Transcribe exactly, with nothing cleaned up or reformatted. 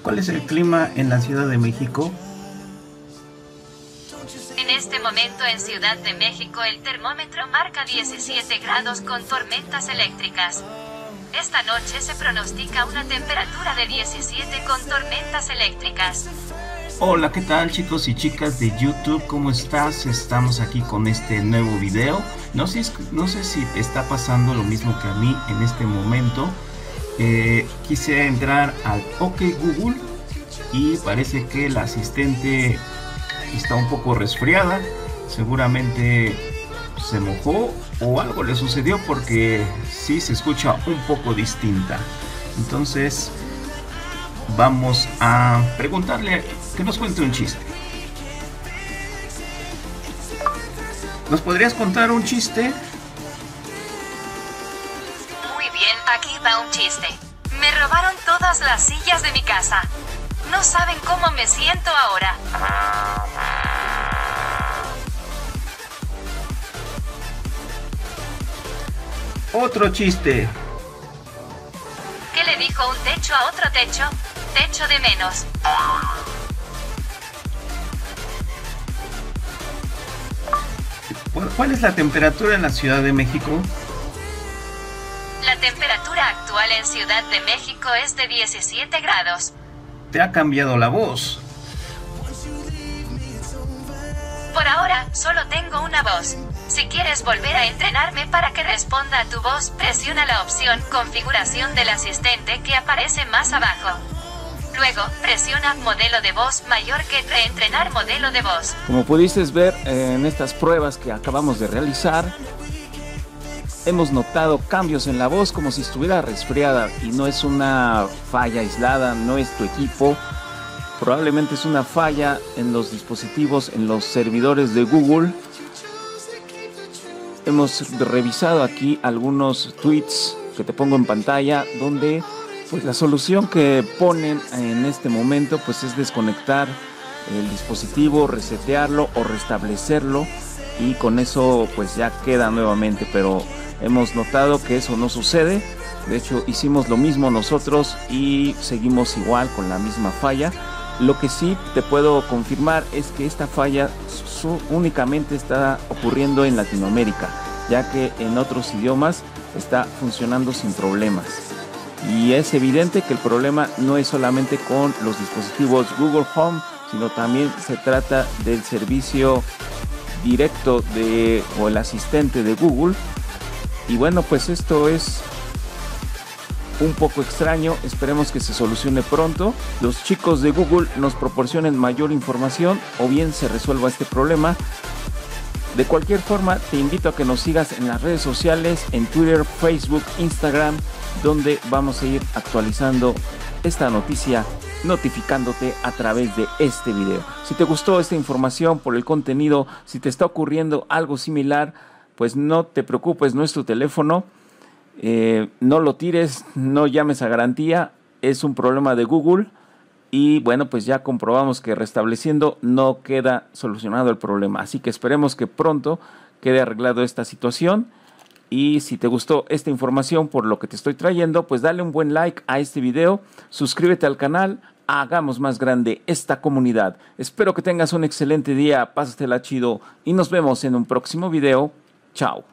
¿Cuál es el clima en la Ciudad de México? En este momento en Ciudad de México el termómetro marca diecisiete grados con tormentas eléctricas. Esta noche se pronostica una temperatura de diecisiete con tormentas eléctricas. Hola, ¿qué tal chicos y chicas de YouTube? ¿Cómo estás? Estamos aquí con este nuevo video. No sé, no sé si te está pasando lo mismo que a mí en este momento. Eh, quise entrar al OK Google y parece que la asistente está un poco resfriada. Seguramente se mojó o algo le sucedió porque sí se escucha un poco distinta. Entonces vamos a preguntarle que nos cuente un chiste. ¿Nos podrías contar un chiste? Muy bien, aquí va un chiste. Me robaron todas las sillas de mi casa. No saben cómo me siento ahora. Otro chiste. ¿Qué le dijo un techo a otro techo? Techo de menos. ¿Cuál es la temperatura en la Ciudad de México? La temperatura actual en Ciudad de México es de diecisiete grados. Te ha cambiado la voz. Por ahora, solo tengo una voz. Si quieres volver a entrenarme para que responda a tu voz, presiona la opción Configuración del asistente que aparece más abajo. Luego, presiona Modelo de voz mayor que reentrenar modelo de voz. Como pudiste ver en estas pruebas que acabamos de realizar, hemos notado cambios en la voz como si estuviera resfriada, y no es una falla aislada, no es tu equipo. Probablemente es una falla en los dispositivos, en los servidores de Google. Hemos revisado aquí algunos tweets que te pongo en pantalla, donde pues la solución que ponen en este momento pues es desconectar el dispositivo, resetearlo o restablecerlo, y con eso pues ya queda nuevamente, pero hemos notado que eso no sucede. De hecho, hicimos lo mismo nosotros y seguimos igual con la misma falla. Lo que sí te puedo confirmar es que esta falla su, únicamente está ocurriendo en Latinoamérica, ya que en otros idiomas está funcionando sin problemas. Y es evidente que el problema no es solamente con los dispositivos Google Home, sino también se trata del servicio directo de, o el asistente de Google. Y bueno, pues esto es un poco extraño, esperemos que se solucione pronto. Los chicos de Google nos proporcionen mayor información o bien se resuelva este problema. De cualquier forma, te invito a que nos sigas en las redes sociales, en Twitter, Facebook, Instagram, donde vamos a ir actualizando esta noticia, notificándote a través de este video. Si te gustó esta información por el contenido, si te está ocurriendo algo similar, pues no te preocupes, no es tu teléfono. Eh, no lo tires, no llames a garantía, es un problema de Google. Y bueno, pues ya comprobamos que restableciendo no queda solucionado el problema. Así que esperemos que pronto quede arreglado esta situación. Y si te gustó esta información por lo que te estoy trayendo, pues dale un buen like a este video, suscríbete al canal, hagamos más grande esta comunidad. Espero que tengas un excelente día, pásatela chido y nos vemos en un próximo video. Chao.